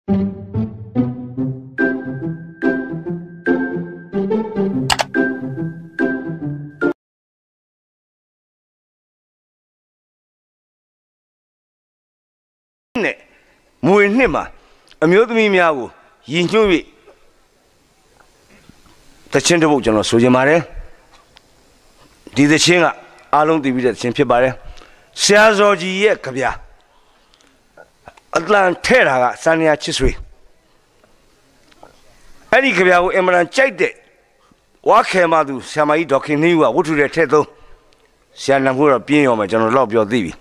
မွေနှစ်မှာအမျိုးသမီးများကိုယဉ်ညွှန်း၍တခြင်းတစ်ပုဒ်ကျွန်တော်ဆိုချင်ပါတယ်ဒီတခြင်းကအားလုံးသိပြီးတဲ့တခြင်းဖြစ်ပါတယ်ဆရာဇော်ကြီးရဲ့ကြပြအတန်ထဲ့တာကစန္ဒယာချစ်ဆွေအဲ့ဒီကြပြကိုအင်မတန်ကြိုက်တဲ့ဝါခဲမသူဆရာမကြီးဒေါခင်နှင်းဦးကဝတ္ထုတဲ့ထဲ့သုံးဆရာနံဖို့တော့ပြင်းရောမယ်ကျွန်တော်တော့ပြောသိပြီ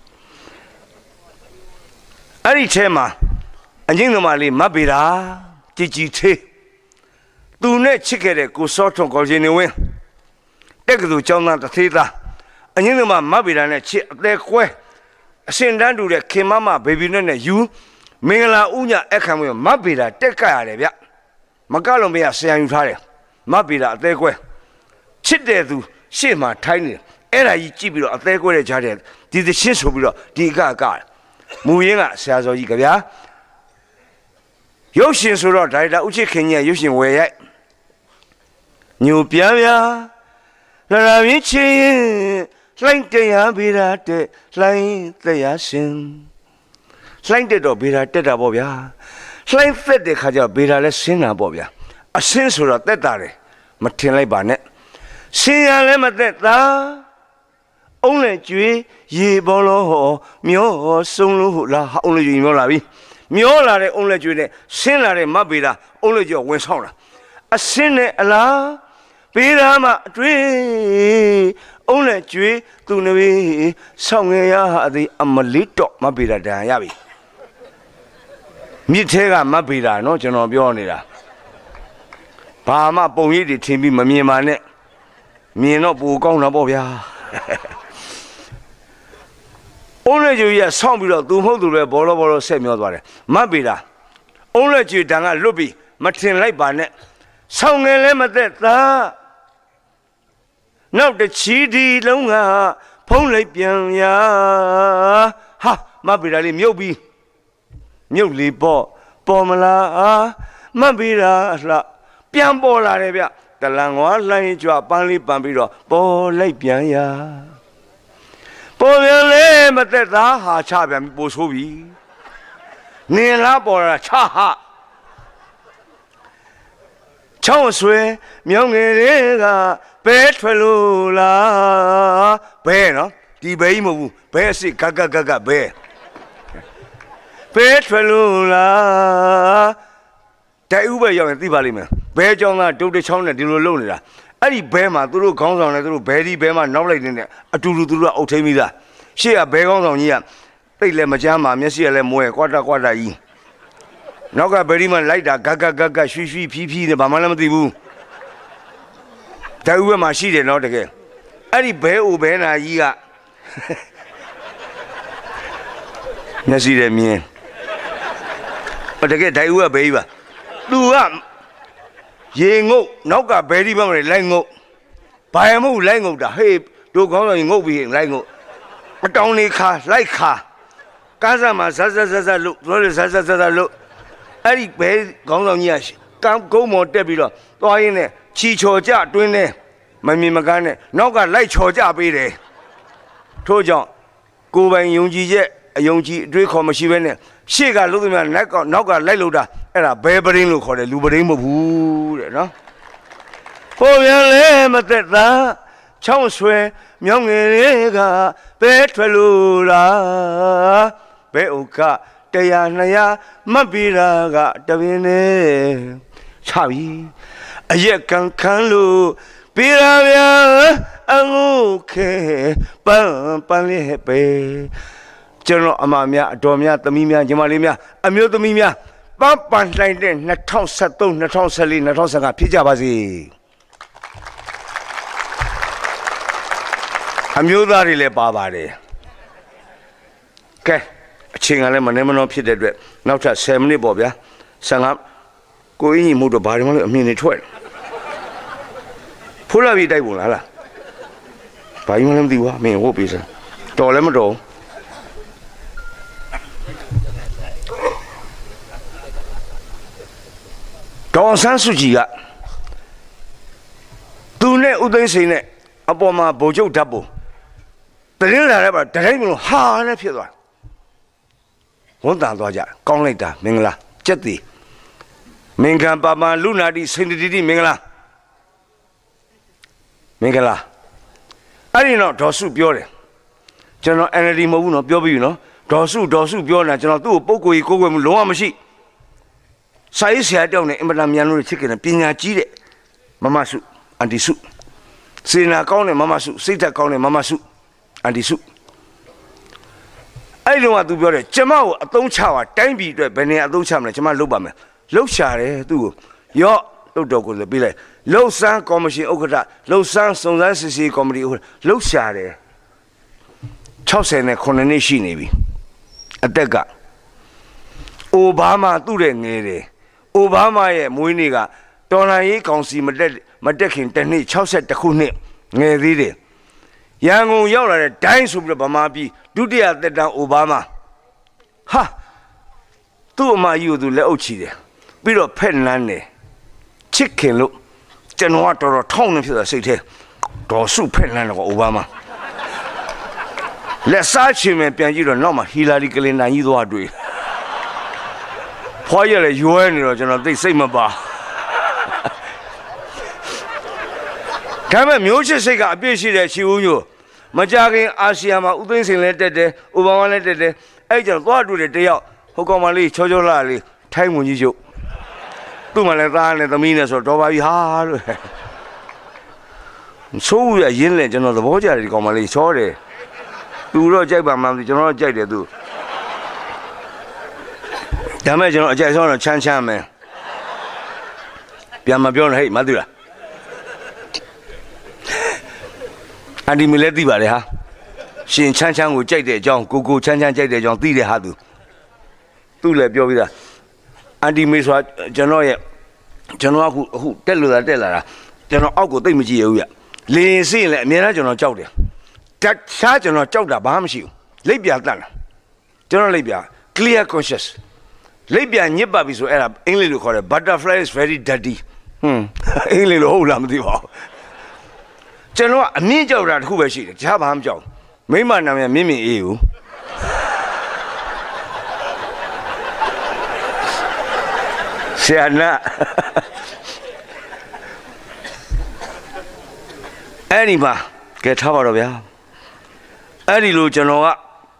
အဲ့ဒီထဲမှာအငိမ့်သမားလေးမတ်ပေတာကြည်ကြည်သေးသူနဲ့ချစ်ခဲ့တဲ့ကိုစောထွန်းကိုရှင်နေဝင်းတက်ကသူကျောင်းသားတစ်သေးသားအငိမ့်သမားမတ်ပေတာနဲ့ချစ်အသေးကွဲအစင်တန်းတူတဲ့ခင်မမဘေဘီနဲ့ယူမင်္ဂလာဥညာအခမ်းဝင်မတ်ပေတာတက်ကရတယ်ဗျမကလုံးမရဆရာယူထားတယ်မတ်ပေတာအသေးကွဲချစ်တဲ့သူရှေ့မှာထိုင်းနေအဲ့ဒါကြီးကြည့်ပြီးတော့အသေးကွဲတဲ့ကြားတဲ့ဒီသရှင်းဆိုပြီးတော့ဒီအကမူရင်းကဆရာဇော်ကြီးကြဗျာရုပ်ရှင်ဆိုတော့ဒါရိုက်တာဦးချစ်ခင်ကြီးရုပ်ရှင်ဝယ်ရိုက်ညိုပြပြလာလာရင်းချင်းလှိုင်းတရားဗေဒတဲ့လှိုင်းတရားရှင်လှိုင်းတက်တော့ဗေဒတက်တာပေါ့ဗျာလှိုင်းသက်တဲ့ခါကျဗေဒလည်းဆင်းတာပေါ့ဗျာအဆင်းဆိုတော့တက်တာတယ်မထင်လိုက်ပါနဲ့ဆင်းရလည်းမသက်တာအုံးနဲ့ကျွေးရေဘောလုံးဟောမျောဆုံးလို့လားအုံးနဲ့ကျွေးမျောလာပြီမျောလာတဲ့အုံးလက်ကျွေးနဲ့ဆင်းလာတဲ့မတ်ပေတာအုံးလက်ကျွေးဝင်ဆောင်လာအဆင်းနဲ့အလားပေတာမှအတွေ့အုံးလက်ကျွေးသူနဝေဆောင်းငယ်ရအသည်အမလေးတော့မတ်ပေတာတန်ရပြီမြစ်ထဲကမတ်ပေတာနော်ကျွန်တော်ပြောနေတာဘာမှပုံရိပ်တွေထင်ပြီးမမြင်ပါနဲ့မြင်တော့ပိုကောင်းတာပေါ့ဗျာအုံးလက်ကျွေးရဆောင်းပြီးတော့သူမဟုတ်သူပဲဘောလောဆက်မျောသွားတယ်မတ်ပေတာအုံးလက်ကျွေးတန်ကလွတ်ပြီးမထင်လိုက်ပါနဲ့ဆောင်းငယ်လည်းမသက်သားနောက်တချီဒီလုံးကဖုံးလိုက်ပြန်ရဟာမတ်ပေတာလေးမြုပ်ပြီးမြုပ်လေးပေါ်မလားမတ်ပေတာလှပြန်ပေါ်လာတယ်ဗျတလန်ကွာလှိုင်းကြွပန်းလေးပန်ပြီးတော့ပေါ်လိုက်ပြန်ရပေါ်ပြန်လေမသက်သားဟာချပြန်ပို့ဆိုးပြီနင်လားပေါ်လာချဟာချောင်းဆွဲမြောင်းငယ်တွေကဘဲထွက်လို့လားဘဲနော်ဒီဘဲကြီးမဟုတ်ဘူးဘဲအစ်ဂဂဘဲထွက်လို့လားတိုင်ဥပဲရောက်ရင်သိပါလိမ့်မယ်ဘဲကြောင်းသားဒုတ်တချောင်းနဲ့ဒီလိုလုပ်နေတာအဲ့ဒီဘဲမှာသူတို့ခေါင်းဆောင်နဲ့သူတို့ဘဲဒီဘဲမှာနောက်လိုက်တဲ့အတူတူသူတို့ကအုပ်ထိန်မိသားရှေ့ကဘဲခေါင်းဆောင်ကြီးကတိတ်လည်းမကြမ်းပါမျက်စိကလည်းမွဲကွာတာကြီးနောက်ကဘယ်ဒီမှလိုက်တာဂဂရွှီဖြီးနဲ့ဘာမှလည်းမသိဘူးတိုင်ဥပဲမှာရှိတယ်နော်တကယ်အဲ့ဒီဘဲအိုဘဲနာကြီးကမျက်စိလည်းမြင်တကယ်တိုင်ဥကဘဲကြီးပါသူကရေငုတ်နောက်ကဘဲဒီဘက်မှာလိုက်ငုတ်ဘာရမို့လိုက်ငုတ်တာဟေးတို့ခေါင်းဆောင်ကြီးငုတ်ပြီးလိုက်ငုတ်အတောင်နေခါလိုက်ခါကားစားမှာဇက်လို့တို့လည်းဇက်လို့အဲ့ဒီဘဲခေါင်းဆောင်ကြီးကကုန်းမော်တက်ပြီးတော့သွားရင်းနဲ့ချီချော်ကြတွင်းနဲ့မမြင်မကန်းနဲ့နောက်ကလိုက်ချော်ကြပေးတယ်ထို့ကြောင့်ကိုယ်ပိုင်ယုံကြည်ချက်အယုံကြည်အတွေးခေါ်မရှိဘဲနဲ့ရှေ့ကလို့သူများနောက်ကလိုက်လို့တာအဲ့ဒါဘဲပရင်းလို့ခေါ်တယ်လူပရင်းမဟုတ်ဘူးတဲ့နော်ပေါ်ပြန်လဲမသက်သားချောင်းဆွဲမြောင်းငယ်တွေကဘဲထွက်လို့လားဘဲဥက100 200မတ်ပြီးတာကတပင်းနဲ့ချပြီအရက်ကန်ခန်းလို့ပြေရဗျာအငုခဲပန်းလေးပဲကျွန်တော်အမများအတော်များသမီးများညီမလေးများအမျိုးသမီးများပန်းတိုင်းတဲ့2013 2014 2015ဖြစ်ကြပါစေအမျိုးသားတွေလည်းပါပါတယ်ကဲအချိန်ကလည်းမနေမနှောဖြစ်တဲ့အတွက်နောက်ထပ်10မိနစ်ပေါ့ဗျာ15ကိုအင်းကြီးမို့တော့ဘာတွေမှလည်းအမြင်နေထွက်ဖိုးလာပြီးတိုက်ပုံလားဘာကြီးမှလည်းမသိဘူးမင်းဟုတ်ပြီစမ်းတော်လည်းမတော်ဒေါ်ဆန်းစုကြည်ကသူနဲ့ဦးသိန်းစိန်နဲ့အပေါ်မှာဗိုလ်ချုပ်ဓာတ်ပုံတရင်လာတဲ့ပါတတိုင်းမျိုးဟာနဲ့ဖြစ်သွားဝန်တန်သွားကြကောင်းလိုက်တာမင်္ဂလာကြက်တီမင်္ဂန်ပါပါလူနာတိစိန်တိတိမင်္ဂလာအဲ့ဒီတော့ဒေါ်စုပြောတယ်ကျွန်တော် NLD မဟုတ်ဘူးနော်ပြောပြီးနော်ဒေါ်စုပြောနေတာကျွန်တော်သူ့ကိုပုဂ္ဂိုလ်ကြီးကိုယ်ွယ်မှုလုံးဝမရှိစာရေးဆရာတောင်းနေအင်မတန်မြန်လို့ချစ်ကြတယ်ပညာကြီးတဲ့မမစုအန်တီစုစေနာကောင်းတဲ့မမစုစိတ်ဓာတ်ကောင်းတဲ့မမစုအန်တီစုအဲ့ဒီတော့သူပြောတယ်ကျမကိုအသုံးချပါတိုင်းပြည်အတွက်ဘယ်နေအသုံးချမလဲကျမလုပ်ပါမယ်လှုပ်ရှာတယ်သူ့ကိုရော့လှုပ်တော်ကိုလည်းပြီးလိုက်လှုပ်ဆန်းကော်မရှင်ဥက္ကဋ္ဌလှုပ်ဆန်းစုံစမ်းစစ်ဆေးကော်မတီဥက္ကဋ္ဌလှုပ်ရှာတယ်69နှစ်ရှိနေပြီအသက်ကအိုဘားမားသူ့တဲ့ငယ်တယ်အိုဘားမားရဲ့မွေးနေ့ကတော်လှန်ရေးကောင်စီမတက်ခင်တနှစ်62ခုနှစ်ငယ်သေးတယ်ရန်ကုန်ရောက်လာတဲ့ဒိုင်းဆိုပြီးတော့ဗမာပြည်ဒုတိယသက်တမ်းအိုဘားမားဟာသူ့အမကြီးကိုသူလက်အုပ်ချီတယ်ပြီးတော့ဖက်နန်းတယ်ချစ်ခင်လို့ကျွန်တော်ကတော်တော်ထောင်းနေဖြစ်တာစိတ်ထဲဒေါ်စုဖက်နန်းတော့အိုဘားမားလက်စားချင်မယ်ပြန်ကြည့်တော့နောက်မှာဟီလာရီကလင်တန်ကြီးသွားတွေ့ဖွားရလေရွယ်နေတော့ကျွန်တော်သိစိတ်မပါဒါပေမဲ့မျိုးချစ်စိတ်ကအပြည့်ရှိတဲ့ချီဦးညိုမကြခင်အာဆီယံမှာဦးသိန်းစိန်လည်းတက်တယ်အိုဘားမားလည်းတက်တယ်အဲ့ကြောင့်သွားတွေ့တယ်တယောက်ဟိုကောင်မလေးချောလာလေးထိုင်းဝင်ကြီးချုပ်သူ့မှာလည်းသားနဲ့သမီးနဲ့ဆိုတော့ပါပြီဟာလို့ဆိုးရရင်လည်းကျွန်တော်သဘောကျတယ်ဒီကောင်မလေးချောတယ်သူတော့ကြိုက်ပါမှမသိကျွန်တော်တော့ကြိုက်တယ်သူဒါမဲ့ကျွန်တော်အကြိုက်ဆုံးတော့ချမ်းမယ်ပြန်မပြောနဲ့ဟဲ့မသိလားအန်ဒီမီလည်းသိပါတယ်ဟာရှင်ချမ်းကိုကြိုက်တဲ့အကြောင်းကိုချမ်းကြိုက်တဲ့အကြောင်းသိတဲ့ဟာသူလည်းပြောပြီးသားအန်ဒီမီဆိုတာကျွန်တော်အခုတက်လာတာကျွန်တော်အောက်ကိုသိမ့်မကြည့်ရဘူးရလင်းစင်းလည်းအများအားကျွန်တော်ကြောက်တယ်တက်ရှားကျွန်တော်ကြောက်တာဘာမှမရှိဘူးလိပ်ပြတတ်လားကျွန်တော်လိပ်ပြ clear conscious လိပ်ပြညစ်ပါပြီဆိုအဲ့ဒါအင်္ဂလိပ်လိုခေါ်တယ် butterfly is very dirty အင်္ဂလိပ်လိုဟုတ်လားမသိပါဘူးကျွန်တော်ကအမြင့်ကြောက်တာတစ်ခုပဲရှိတယ်တခြားဘာမှမကြောက်မိမနာမည်မြင့်အေးကိုဆရာနာအဲ့ဒီမှာကဲထားပါတော့ဗျာအဲ့ဒီလိုကျွန်တော်က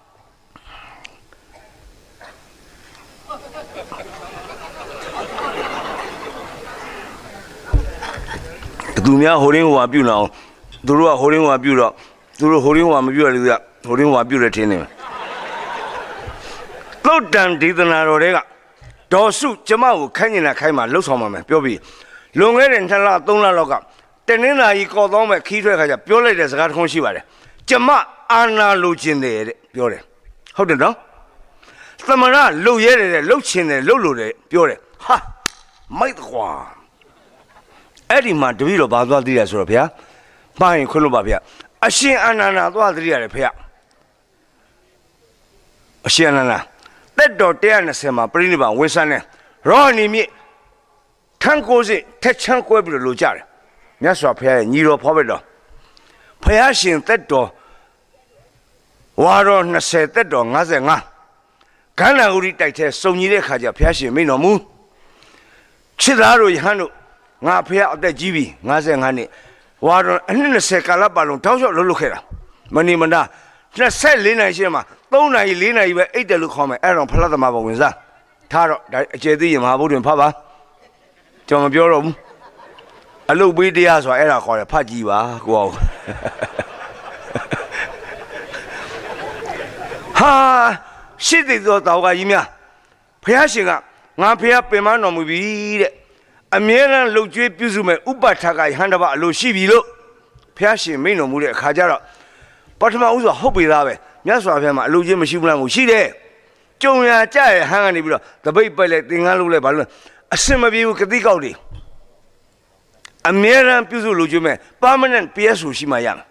သူများဟိုရင်းဟိုဟာပြုတ်လာအောင်သူတို့ကဟိုရင်းဟိုဟာပြုတ်တော့သူတို့ဟိုရင်းဟိုဟာမပြုတ်ရလေသူကဟိုရင်းဟိုဟာပြုတ်တယ်ထင်နေသုတ်တန်ဒေသနာတော်တွေကဒေါ်စုကျမကိုခိုင်းနေတာခိုင်းမှာလှုပ်ဆောင်ပါမယ်ပြောပြီးလွန်ခဲ့တဲ့2လ3လလောက်ကတနင်္လာရီကော်သောမဲ့ခီးထွက်ခါကျပြောလိုက်တဲ့စကားတစ်ခုရှိပါတယ်ကျမအာနာလိုချင်တယ်တဲ့ပြောတယ်ဟုတ်တယ်နော်သမရလှုပ်ရဲတယ်လှုပ်ချင်တယ်လှုပ်လို့တယ်ပြောတယ်ဟာမိုက်ကွာအဲ့ဒီမှာတပည့်တော်ဘာသွားသိရဆိုတော့ဗျာမှားရင်ခွင့်လို့ပါဗျာအရှင်အာနန္ဒာသွားသိရတယ်ဖေအရှင်အာနန္ဒာတက်တော်120မှာပြိဋိဘံဝင်းဆန်းနဲ့ရောဟနီမြင့်ထန်းကိုစစ်ထက်ချမ်းကွဲပြီးတော့လိုကြတယ်မြတ်စွာဘုရားရဲ့ညီတော်ဖော်ဘက်တော်ဘုရားရှင်တက်တော်ဝါတော်20တက်တော်55ခန္ဓာကိုယ်ကြီးတိုက်ထဲစုံညီတဲ့ခါကျဘုရားရှင်မိန်တော်မူချစ်သားတို့ယဟန်တို့ငါဖះအသက်ကြီးပြီ55နှစ်ဝါတော်အနှစ်20ကာလပတ်လုံးတောက်လျှောက်လှုပ်ခဲ့တာမနေမနာ24နိုင်ရှိမှာ3နိုင်4နိုင်ပဲအိတ်တယ်လို့ခေါ်မယ်အဲ့တော့ဖလားသမားဘဝင်စားထားတော့ဒါအကျေသိရင်မဟာဘုဒ္ဓဖတ်ပါကျွန်တော်မပြောတော့ဘူးအလုတ်ပေးတရားဆိုတာအဲ့ဒါခေါ်တယ်ဖတ်ကြည့်ပါကိုအောင်ဟာရှိတဲ့တော်ကကြီးများဖះရှင်ကငါဖះပင်မတော်မူပြီတဲ့အမြဲတမ်းလှုပ်ကြွေးပြုစုမဲ့ဥပဋ္ဌာကဟန္တဘအလိုရှိပြီလို့ဖះရှင်မိန်တော်မူတဲ့အခါကျတော့ပထမဦးစွာဟုတ်ပြီသားပဲမြတ်စွာဘုရားမှာအလိုချင်းမရှိဘူးလားရှိတယ်ကြုံရကြရဟန်းကနေပြီးတော့တပိတ်ပိုက်လိုက်သင်္ကန်းလုပ်လိုက်ဘာလို့အစင်မပြေဘူးကတိကောက်တွေအမြဲတမ်းပြုစုလှုပ်ကြွေးမဲ့ permanent PSO ရှိမှရမယ်